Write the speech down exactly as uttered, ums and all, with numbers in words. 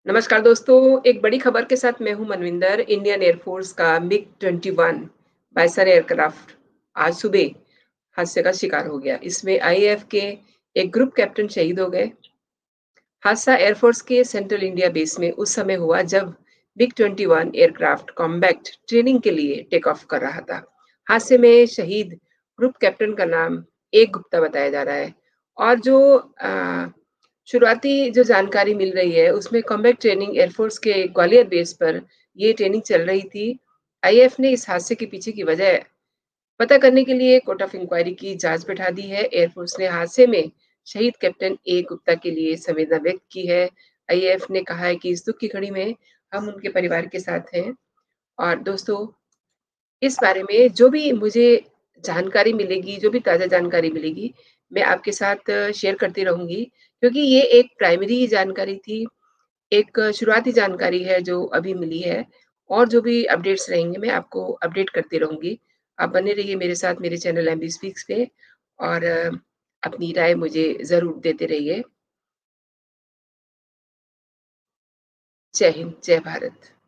नमस्कार दोस्तों, एक बड़ी खबर के साथ मैं हूं मनविंदर। इंडियन एयरफोर्स का MiG twenty one bison aircraft आज सुबह हादसे का शिकार हो गया। इसमें आईएएफ के एक ग्रुप कैप्टन शहीद हो गए। हादसा एयरफोर्स के सेंट्रल इंडिया बेस में उस समय हुआ जब MiG twenty one aircraft combat training के लिए टेक ऑफ कर रहा था। हादसे में शहीद ग्रुप कैप्टन का नाम ए गुप्ता बताया जा रहा है। और जो अ, शुरुआती जो जानकारी मिल रही है उसमें कॉम्बैट ट्रेनिंग एयरफोर्स के ग्वालियर बेस पर ये ट्रेनिंग चल रही थी। आईएएफ ने इस हादसे के पीछे की वजह पता करने के लिए कोर्ट ऑफ इंक्वायरी की जांच बैठा दी है। एयरफोर्स ने हादसे में शहीद कैप्टन ए गुप्ता के लिए संवेदना व्यक्त की है। आईएएफ ने कहा है कि इस दुख की घड़ी में हम उनके परिवार के साथ हैं। और दोस्तों, इस बारे में जो भी मुझे जानकारी मिलेगी, जो भी ताज़ा जानकारी मिलेगी, मैं आपके साथ शेयर करती रहूँगी, क्योंकि ये एक प्राइमरी जानकारी थी, एक शुरुआती जानकारी है जो अभी मिली है। और जो भी अपडेट्स रहेंगे मैं आपको अपडेट करती रहूँगी। आप बने रहिए मेरे साथ मेरे चैनल एमबी स्पीक्स पे और अ, अपनी राय मुझे ज़रूर देते रहिए। जय हिंद, जय भारत।